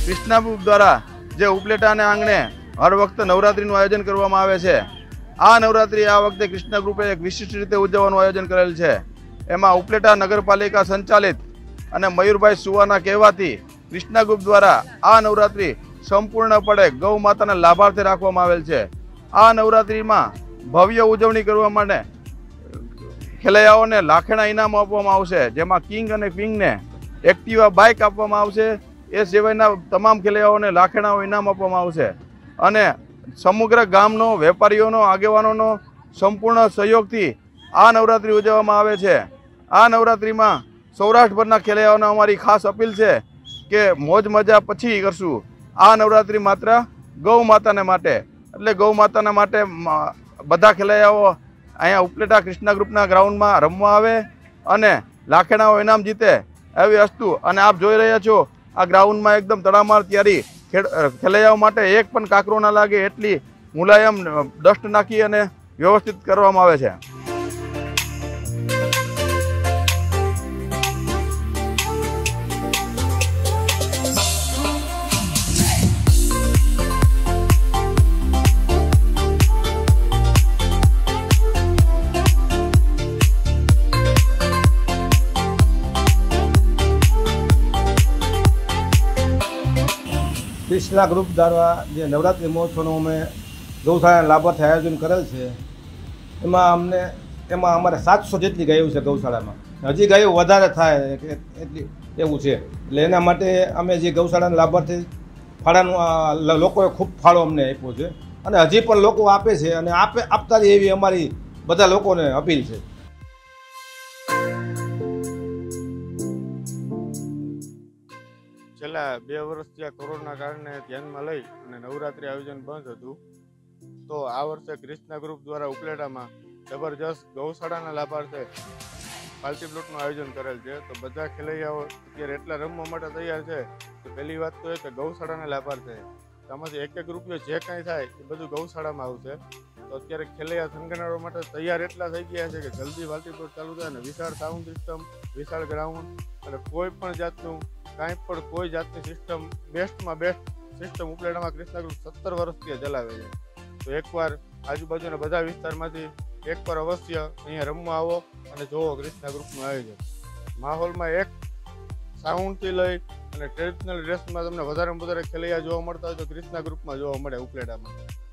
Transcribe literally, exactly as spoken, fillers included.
Krishna group द्वारा जे उपलेटा ने आंगणे हर वक्त नवरात्रिનું आयोजन કરવામાં આવે છે। आ नवरात्रि आ वखते कृष्णा ग्रुपे एक विशिष्ट रीते उजवવાનું आयोजन करेल છે। एमां उपलेटा नगरपालिका संचालित અને મયુરભાઈ સુવાના કહેવાથી કૃષ્ણા ગ્રુપ દ્વારા આ નવરાત્રિ સંપૂર્ણપણે ગૌ માતાના લાભાર્થે રાખવામાં આવેલ છે। આ નવરાત્રિમાં ભવ્ય ઉજવણી કરવા માટે ખેલૈયાઓને લાખેણા ઇનામ આપવામાં આવશે, જેમાં કિંગ અને ક્વીનને એક્ટિવા બાઇક આપવામાં આવશે। એ સિવાયના તમામ ખેલૈયાઓને લાખેણાઓ ઇનામ આપવામાં આવશે અને સમગ્ર ગામનો વેપારીઓનો આગેવાનોનો સંપૂર્ણ સહયોગથી આ નવરાત્રિ ઉજવવામાં આવે છે। આ નવરાત્રિમાં સૌરાષ્ટ્રભરના ખેલૈયાઓને અમારી ખાસ અપીલ છે કે મોજ મજા પછી કરશું। આ નવરાત્રિ માત્ર ગૌ માતાને માટે, એટલે ગૌ માતાના માટે બધા ખેલૈયાઓ અહીંયા ઉપલેટા કૃષ્ણા ગ્રુપના ગ્રાઉન્ડમાં રમવા આવે અને લાખેણાઓ ઇનામ જીતે એવી વસ્તુ। અને આપ જોઈ રહ્યા છો આ ગ્રાઉન્ડમાં એકદમ તડામાર તૈયારી, ખેલૈયાઓ માટે એક પણ કાકરો ના લાગે એટલી મુલાયમ ડસ્ટ નાખી અને વ્યવસ્થિત કરવામાં આવે છે। कृष्णा ग्रुप द्वारा जो नवरात्रि महोत्सव अमे गौशाला लाभार्थी आयोजन करेल है, एमां अमने एमां अमारे सात सौ जेटली गायो है गौशाला में। हजी गायो वधारे थाय एटली एवुं छे, એટલે એના માટે અમે જે ગૌશાળાના લાભાર્થી ફાળાનું લોકોએ ખૂબ ફાળો અમને આપ્યો છે અને હજી પણ લોકો આપે છે અને આપે આપતા જ એવી અમારી બધા લોકોને અપીલ છે। છેલ્લા બે વર્ષથી આ કોરોના કારણે ધ્યાનમાં લઈ અને નવરાત્રિ આયોજન બંધ હતું, તો આ વર્ષે કૃષ્ણા ગ્રુપ દ્વારા ઉપલેટામાં જબરજસ્ત ગૌશાળાના લાભાર્થે પાલટી પ્લોટનું આયોજન કરેલ છે। તો બધા ખેલૈયાઓ અત્યારે એટલા રમવા માટે તૈયાર છે કે પહેલી વાત તો એ કે ગૌશાળાના લાભાર્થે આમાંથી એક એક રૂપિયો જે કાંઈ થાય એ બધું ગૌશાળામાં આવશે। તો અત્યારે ખેલૈયા સંગઠનો માટે તૈયાર એટલા થઈ ગયા છે કે જલ્દી પાલટી પ્લોટ ચાલુ થાય અને વિશાળ સાઉન્ડ સિસ્ટમ, વિશાળ ગ્રાઉન્ડ અને કોઈ પણ જાતનું કાંઈ પણ કોઈ જાતની સિસ્ટમ બેસ્ટમાં બેસ્ટ સિસ્ટમ ઉપલેટામાં કૃષ્ણા ગ્રુપ સત્તર વર્ષથી ચલાવે છે। તો એકવાર આજુબાજુના બધા વિસ્તારમાંથી એકવાર અવશ્ય અહીંયા રમવા આવો અને જુઓ કૃષ્ણા ગ્રુપનું આયોજન। માહોલમાં એક સાઉન્ડથી લઈ અને ટ્રેડિશનલ ડ્રેસમાં તમને વધારેમાં વધારે ખેલૈયા જોવા મળતા હોય તો કૃષ્ણા ગ્રુપમાં જોવા મળે ઉપલેટામાં।